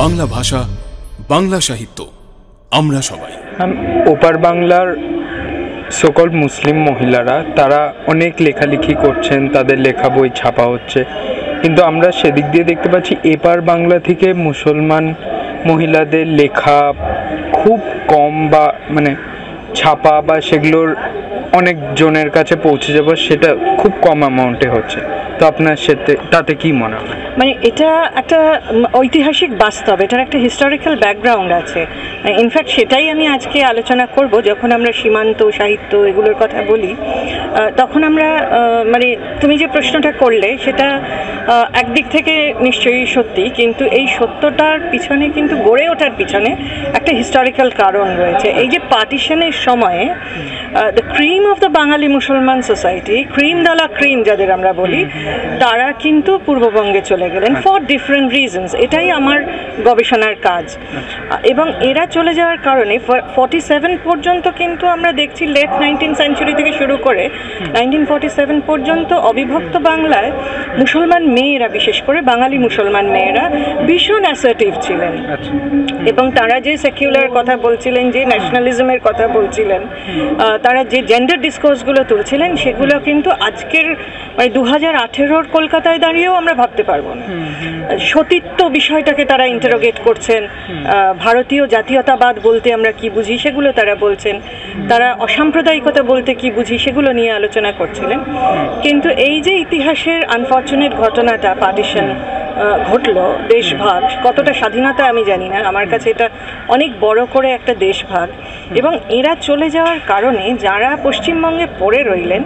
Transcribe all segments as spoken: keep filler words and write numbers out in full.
বাংলা ভাষা, বাংলা সাহিত্য, আমরা সবাই। ওপার বাংলার সকল মুসলিম মহিলারা তারা অনেক লেখালেখি করছেন, তাদের লেখা বই ছাপা হচ্ছে, কিন্তু আমরা সেদিক দিয়ে দেখতে পাচ্ছি এপার বাংলা থেকে মুসলমান মহিলাদের লেখা খুব কম, বা মানে ছাপা বা সেগুলোর অনেক জনের কাছে পৌঁছে যাবো সেটা খুব কম অ্যামাউন্টে হচ্ছে। তো আপনার সাথে তাতে কি মনে হয়? মানে এটা একটা ঐতিহাসিক বাস্তব, এটার একটা হিস্টোরিক্যাল ব্যাকগ্রাউন্ড আছে। ইনফ্যাক্ট সেটাই আমি আজকে আলোচনা করব। যখন আমরা সীমান্ত সাহিত্য এগুলোর কথা বলি, তখন আমরা মানে তুমি যে প্রশ্নটা করলে সেটা একদিক থেকে নিশ্চয়ই সত্যি, কিন্তু এই সত্যটার পিছনে কিন্তু গড়ে ওঠার পিছনে একটা হিস্টোরিক্যাল কারণ রয়েছে। এই যে পার্টিশনের সময়ে the cream of the Bangali মুসলমান সোসাইটি, ক্রিম দালা ক্রিম যাদের আমরা বলি, তারা কিন্তু পূর্ববঙ্গে চলে গেলেন ফর ডিফারেন্ট রিজনস। এটাই আমার গবেষণার কাজ। এবং এরা চলে যাওয়ার কারণে ফর্টি সেভেন পর্যন্ত কিন্তু আমরা দেখছি লেট নাইনটিন সেঞ্চুরি থেকে শুরু করে নাইনটিন ফর্টি সেভেন পর্যন্ত অবিভক্ত বাংলায় মুসলমান মেয়েরা, বিশেষ করে বাঙালি মুসলমান মেয়েরা ভীষণ অ্যাসার্টিভ ছিলেন, এবং তারা যে সেকুলার কথা বলছিলেন, যে ন্যাশনালিজমের কথা বলছিলেন, তারা যে জেন্ডার ডিসকোর্সগুলো তুলছিলেন, সেগুলো কিন্তু আজকের মানে দু হাজার আঠেরোর কলকাতায় দাঁড়িয়েও আমরা ভাবতে পারবো না। সতীত্ব বিষয়টাকে তারা ইন্টারোগেট করছেন, ভারতীয় জাতীয়তাবাদ বলতে আমরা কি বুঝি সেগুলো তারা বলছেন, তারা অসাম্প্রদায়িকতা বলতে কি বুঝি সেগুলো নিয়ে আলোচনা করছিলেন। কিন্তু এই যে ইতিহাসের আনফর্চুনেট ঘটনাটা, পার্টিশন ঘটলো, দেশভাগ, কতটা স্বাধীনতা আমি জানি না, আমার কাছে এটা অনেক বড় করে একটা দেশভাগ। এবং এরা চলে যাওয়ার কারণে যারা পশ্চিমবঙ্গে পড়ে রইলেন,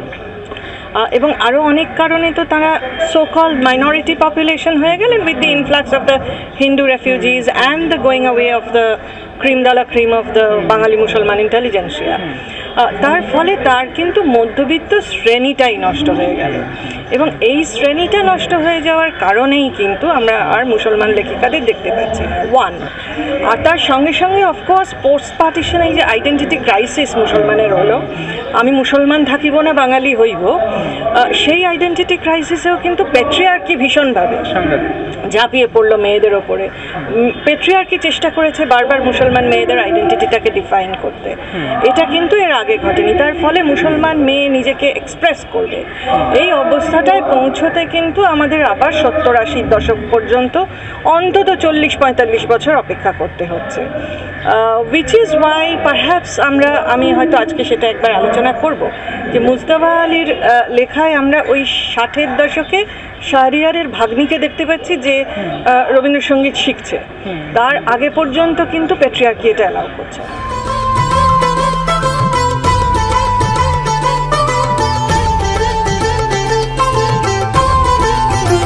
এবং আরও অনেক কারণে তো তারা সো কল মাইনরিটি পপুলেশন হয়ে গেলেন with the influx of the Hindu refugees and the going away of the cream দালা ক্রিম অফ দ্য বাঙালি মুসলমান ইন্টেলিজেন্সিয়া। তার ফলে তার কিন্তু মধ্যবিত্ত শ্রেণীটাই নষ্ট হয়ে গেল, এবং এই শ্রেণীটা নষ্ট হয়ে যাওয়ার কারণেই কিন্তু আমরা আর মুসলমান লেখিকাদের দেখতে পাচ্ছি না, ওয়ান। আর তার সঙ্গে সঙ্গে অফকোর্স পোস্ট পার্টিশন এই যে আইডেন্টিটি ক্রাইসিস মুসলমানের হলো, আমি মুসলমান থাকিব না বাঙালি হইব, সেই আইডেন্টিটি ক্রাইসিসেও কিন্তু পেট্রিয়ার্কি ভীষণভাবে ঝাঁপিয়ে পড়লো মেয়েদের ওপরে। পেট্রিয়ার্কি চেষ্টা করেছে বারবার মুসলমান মেয়েদের আইডেন্টিটিটাকে ডিফাইন করতে, এটা কিন্তু এর আগে ঘটেনি। তার ফলে মুসলমান মেয়ে নিজেকে এক্সপ্রেস করবে, এই অবস্থাটায় পৌঁছতে কিন্তু আমাদের আবার সত্তর আশির দশক পর্যন্ত অন্তত চল্লিশ পঁয়তাল্লিশ বছর অপেক্ষা করতে হচ্ছে। উইচ ইজ ওয়াই পারহ্যাপস আমরা আমি হয়তো আজকে সেটা একবার আলোচনা করব, যে মুজতবা আলীর লেখায় আমরা ওই ষাটের দশকে শাহরিয়ারের ভাগ্নিকে দেখতে পাচ্ছি যে রবীন্দ্রসঙ্গীত শিখছে, তার আগে পর্যন্ত কিন্তু প্যাট্রিয়ার্কি এটা অ্যালাউ করছে।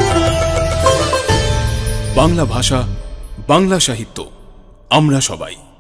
বাংলা ভাষা, বাংলা সাহিত্য, আমরা সবাই।